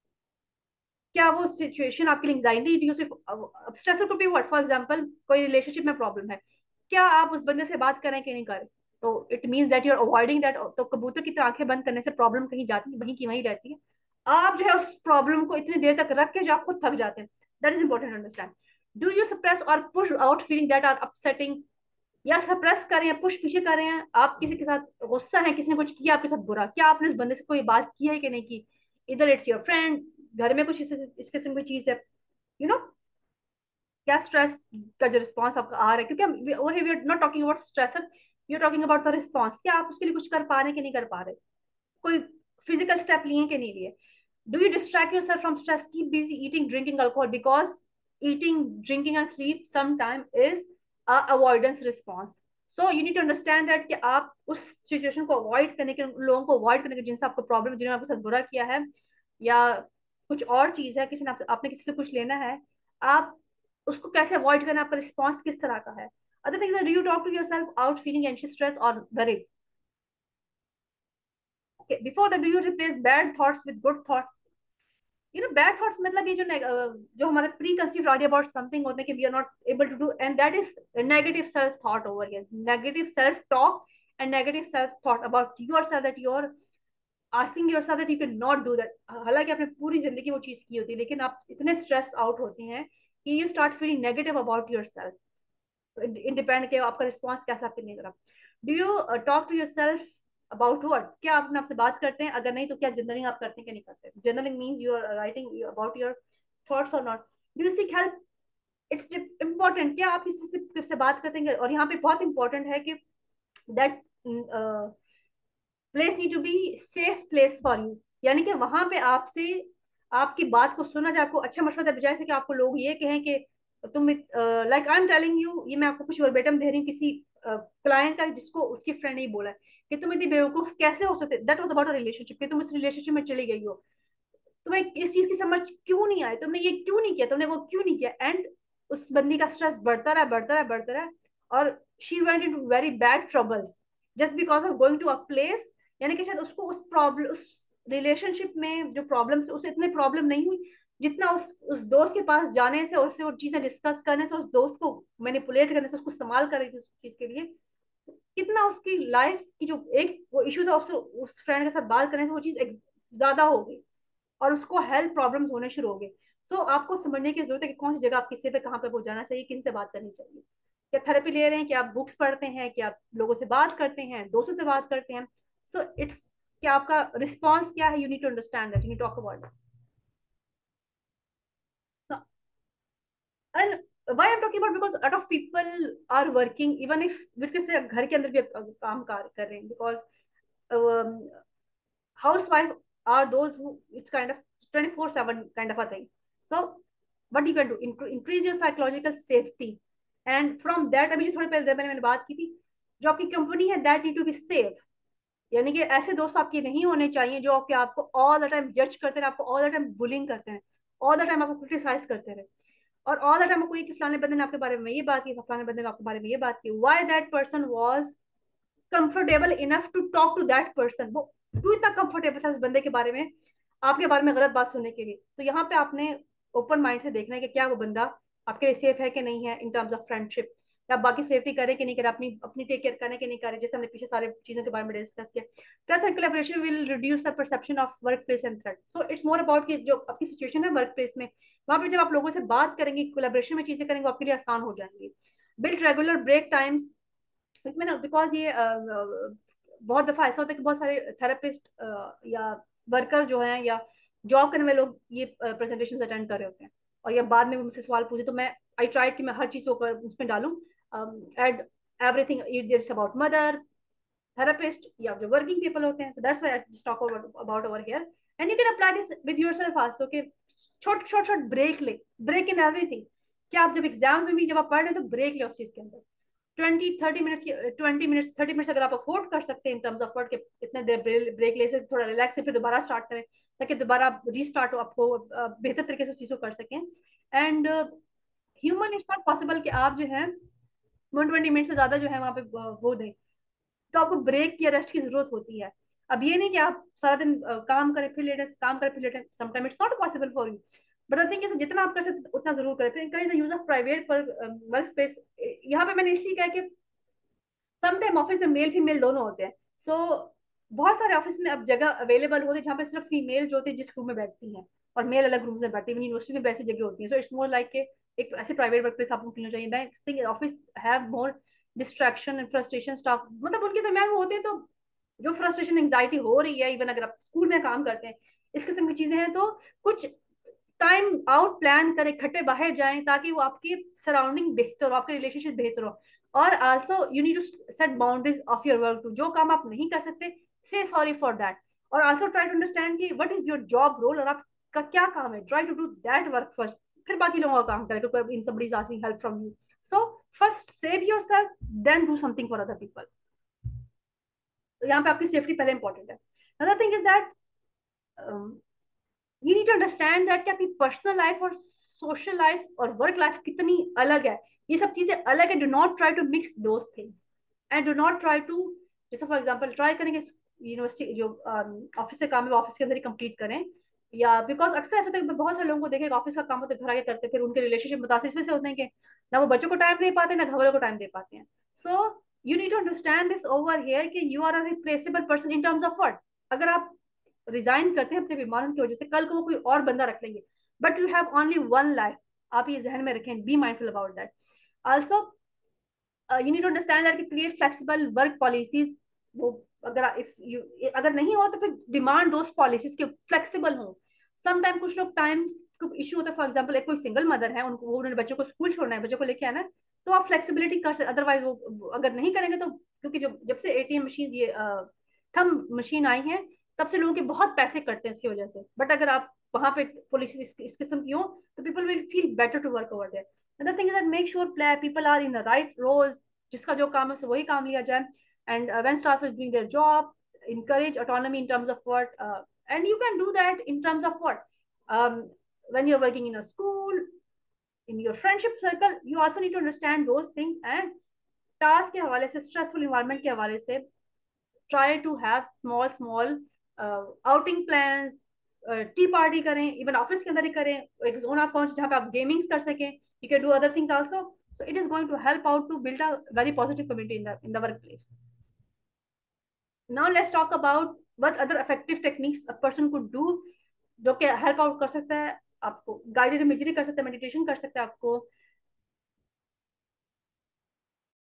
A: क्या वो सिचुएशन आपके लिए एंजाइटी इंड्यूस? स्ट्रेसर को भी व्हाट, फॉर एग्जांपल कोई रिलेशनशिप में प्रॉब्लम है, क्या आप उस बंदे से बात करें कि नहीं करें? तो it means that you are avoiding that. तो कबूतर की तरह आंखें बंद करने से प्रॉब्लम कहीं जाती है, वहीं की वहीं रहती है. आप जो है उस प्रॉब्लम को इतनी देर तक रख के जो आप खुद थक जाते हैं. That is important understand. Do you suppress और push out feeling that are upsetting? या सप्रेस करें या पुश पीछे कर रहे हैं? आप किसी के साथ गुस्सा है, किसी ने कुछ किया आपके साथ बुरा, क्या आपने उस बंदे से कोई बात की है कि नहीं की? इधर इट्स योर फ्रेंड, घर में कुछ इस, इस किस्म की चीज है, यू you नो know, क्या स्ट्रेस का जो रिस्पॉन्स आपका आ रहा है? क्योंकि over we are not talking about stress, we are talking about the response. क्या आप उसके लिए कुछ कर पा रहे हैं कि नहीं कर पा रहे? कोई फिजिकल स्टेप लिए कि नहीं लिए? Do you distract yourself from stress? Keep busy eating, drinking alcohol, because eating, drinking and sleep sometime is a avoidance response. So you need to understand that कि आप उस सिचुएशन को अवॉइड करने के, लोगों को अवॉइड करने के जिनसे आपको प्रॉब्लम, जिन्होंने आपके साथ बुरा किया है, या कुछ और चीज है, किसी ने आप, आपने किसी से कुछ लेना है, आप उसको कैसे अवॉइड करना, आपका रिस्पॉन्स किस तरह का है? Other things, do you talk to yourself out feeling anxious, stress और worried? okay, before that, do you replace bad thoughts with good thoughts? You know, bad thoughts मतलब ये जो uh, जो हमारे preconceived idea about something होते हैं कि we are not able to do, and that is negative self thought over here, negative self talk and negative self thought about yourself, that you are asking yourself that you can not do that. हालांकि आपने पूरी जिंदगी वो चीज की होती है, लेकिन आप इतने स्ट्रेस आउट होते हैं कि you start feeling negative about yourself. Independent के आपका रिस्पॉन्स कैसा आपके नहीं करा. Do you talk to yourself about what? क्या आप अपने आपसे बात करते हैं? अगर नहीं तो क्या जर्नलिंग आप करते हैं कि नहीं करते? Journaling means you are writing about your thoughts और not. Do you seek help? It's important. क्या आप किसी से, से बात करते हैं? और यहाँ पे बहुत इंपॉर्टेंट है कि that place need to be safe place for you, यानी कि वहां पे आपसे आपकी बात को सुना जाए, आपको अच्छा मशवरा दे, बजाय से कि आपको लोग ये कहें कि तुम, like I am telling you, ये मैं आपको कुछ वर्बेटम दे रही हूँ किसी क्लाइंट का जिसको उसकी फ्रेंड ने बोला है कि तुम इतनी बेवकूफ कैसे हो सकते. That was about a relationship, कि तुम इस रिलेशनशिप में चली गई हो, तुम्हें इस चीज की समझ क्यों नहीं आई, तुमने ये क्यों नहीं किया, तुमने वो क्यों नहीं किया. एंड उस बंदी का स्ट्रेस बढ़ता रहा बढ़ता रहा बढ़ता रहा, और she went into very bad troubles just because of going to a place. यानी कि शायद उसको उस प्रॉब्लम, उस रिलेशनशिप में जो प्रॉब्लम, उसे इतने प्रॉब्लम नहीं हुई जितना उस उस दोस्त के पास जाने से और उससे वो चीजें डिस्कस करने से, उस दोस्त को मैनिपुलेट करने से, उसको इस्तेमाल कर रही थी उस चीज के लिए. कितना उतना उसकी लाइफ की जो एक वो इशू था उससे उस फ्रेंड के साथ बात करने से वो चीज ज्यादा हो गई और उसको हेल्थ प्रॉब्लम्स होने शुरू हो गए। सो so, आपको समझने की जरूरत है कि कौन सी जगह आप किसी पे कहाँ पे वो जाना चाहिए, किन से बात करनी चाहिए। क्या थेरेपी ले रहे हैं, क्या आप बुक्स पढ़ते हैं, क्या आप लोगों से बात करते हैं, दोस्तों से बात करते हैं। सो so, इट्स क्या आपका रिस्पॉन्स क्या है, you need to understand that, you need talk about it. And why I'm talking about, because a lot of people are working even if बिल्कुल से घर के अंदर भी काम कर कर रहे हैं, because housewife are those who it's kind of twenty-four seven kind of a thing. So what you can do, increase your psychological safety, and from that अभी जो थोड़ी पहले मैंने मैंने बात की थी, जो आपकी कंपनी है that need to be safe। यानी कि ऐसे दोस्त आपके नहीं होने चाहिए जो आपके आपको ऑल द टाइम जज करते रहे, आपको ऑल द टाइम बुलिंग करते हैं, ऑल द टाइम आपको क्रिटिसाइज करते रहे, और ऑल द टाइम आपको ये कि फलाने बंदे ने आपके बारे में ये बात की, फलाने बंदे ने आपके बारे में ये बात की। Why that person was comfortable enough to talk to that person, वो क्यों इतना कंफर्टेबल था उस बंदे के बारे में आपके बारे में गलत बात सुनने के लिए। तो यहाँ पे आपने ओपन माइंड से देखना है कि क्या वो बंदा आपके लिए सेफ है कि नहीं है इन टर्म्स ऑफ फ्रेंडशिप, या बाकी सेफ्टी करे कि नहीं करे, अपनी अपनी टेक केयर करने के नहीं करे, जैसे हमने पीछे सारे चीजों के बारे में डिस्कस किया। Trust and collaboration will reduce the perception of work place and threat. So it's more about कि जो आपकी सिचुएशन है वर्क प्लेस में, वहां पे जब आप लोगों से बात करेंगे, कोलैबोरेशन में चीजें करेंगे, वो आपके लिए आसान हो जाएंगी। Build regular break times, because ये uh, बहुत दफा ऐसा होता है कि बहुत सारे थेरेपिस्ट या वर्कर जो हैं या जॉब करने वाले लोग ये प्रेजेंटेशन अटेंड कर रहे होते हैं, और या बाद में मुझसे सवाल पूछे तो मैं आई ट्राइड कि मैं हर चीज को उसमें डालूं, add everything it's about mother, therapist या जो वर्किंग पीपल होते हैं। So that's why I just talk about over here, and you can apply this with yourself also कि छोट छोट छोट ब्रेक ले, ब्रेक इन एवरीथिंग। क्या आप जब एग्जाम्स में भी जब आप पढ़ रहे हो तो ब्रेक ले उस चीज के अंदर, ट्वेंटी थर्टी मिनट्स की ट्वेंटी मिनट्स थर्टी मिनट्स अगर आप अफोर्ड कर सकते हैं इन टर्म्स ऑफ वर्क के इतने देर ब्रेक ले से थोड़ा रिलैक्स से फिर दोबारा स्टार्ट करें, ताकि दोबारा आप रीस्टार्ट हो, आपको बेहतर तरीके से चीज़ को कर सकें। And human it's not possible कि आप जो है वन ट्वेंटी मिनट से ज्यादा जो है वहाँ पे वो दें, तो आपको ब्रेक या रेस्ट की जरूरत होती है। अब ये नहीं कि आप सारा दिन uh, काम करें फिर लेटे, काम करें फिर लेटे, sometime it's not possible for you, but I think जितना आप कर सकते उतना जरूर करें। फिर encourage the use of private work space. यहाँ पे मैंने इसलिए कहा कि समटाइम ऑफिस में मेल फीमेल दोनों होते हैं। सो so, बहुत सारे ऑफिस में अब जगह अवेलेबल होती है जहाँ पे सिर्फ फीमेल जो होती है जिस रूम में बैठती हैं, और मेल अलग रूम में बैठती है। यूनिवर्सिटी में वैसी जगह होती है। सो इट्स मोर लाइक एक ऐसे प्राइवेट वर्क प्लेस आपको मिलना चाहिए। Think office have more distraction and frustration staff, मतलब उनके दरमियान होते हैं, तो जो फ्रस्ट्रेशन एंग्जाइटी हो रही है, इवन अगर आप स्कूल में काम करते हैं, इस किस्म की चीजें हैं, तो कुछ टाइम आउट प्लान करें, खट्टे बाहर जाएं, ताकि वो आपकी सराउंडिंग बेहतर हो, आपके रिलेशनशिप बेहतर हो। और also you need to set boundaries of your work too, जो काम आप नहीं कर सकते से सॉरी फॉर दैट, और आल्सो ट्राई टू अंडरस्टैंड कि what is your job role और आपका क्या काम है, try to do that work first, फिर बाकी लोगों का काम करें इन somebody is asking help from you. So first save yourself, then do something for other people. तो यहाँ पे आपकी सेफ्टी पहले इंपॉर्टेंट है। another thing is that um, you need to understand that कि आपकी पर्सनल लाइफ और सोशल लाइफ और वर्क लाइफ कितनी अलग है। ये सब चीजें अलग है। Do not try to mix those things, and do not try to, जैसे फॉर एग्जांपल ट्राई करेंगे यूनिवर्सिटी जो ऑफिस से काम है वो ऑफिस के अंदर ही कंप्लीट करें, या बिकॉज अक्सर ऐसा होता है बहुत सारे लोगों को देखेगा ऑफिस का काम होता है घर आके करते, फिर उनके रिलेशनशिप मुतासिर इस वजह से होते हैं कि ना वो बच्चों को टाइम दे पाते हैं ना घर वालों को टाइम दे पाते हैं। So you need to understand this over here कि you are a replaceable person in terms of what. अगर आप रिजाइन करते हैं अपने बीमारों की वजह से, कल को वो कोई और बंदा रख लेंगे, but you have only one life. आप ये जहन में रखें, be mindful about that. Also you need to understand that कि क्रिएट फ्लेक्सिबल वर्क पॉलिसीज। वो अगर इफ यू अगर नहीं हो तो फिर डिमांड दोस पॉलिसीज के फ्लेक्सिबल हो। समटाइम कुछ लोग टाइम्स इशू होता है, फॉर एग्जाम्पल एक कोई सिंगल मदर है, उनको उन्होंने बच्चों को स्कूल छोड़ना है, बच्चों को लेके आना है, तो आप फ्लेक्सिबिलिटी कर सकते, अदरवाइज वो अगर नहीं करेंगे तो, क्योंकि जब जब से एटीएम मशीन ये थंब मशीन आई है तब से लोगों के बहुत पैसे कटते हैं इसकी वजह से। बट अगर आप वहां पे पॉलिसी इस, इस किस्म की हो तो people will feel better to work over there. Another thing is that make sure people are in the right roles, जिसका जो काम है उसे वही काम लिया जाए। And when staff is doing their job, encourage autonomy in terms of what uh, and you can do that in terms of what um, when you're working in a school, in your friendship circle, you also need to understand those things। and task के हवाले से, stressful environment के हवाले से, try to have small small uh, outing plans, tea uh, party करें, even office के अंदर ही करें, एक जोन आप पहुंचे जहाँ पे आप गेमिंग्स कर सकें, you can do other things also, so it is going to help out to build a very positive community in the in the workplace। Now let's talk about what other effective techniques a person could do जो कि help out कर सकता है आपको. Guided imagery कर सकता है, meditation कर सकता है आपको,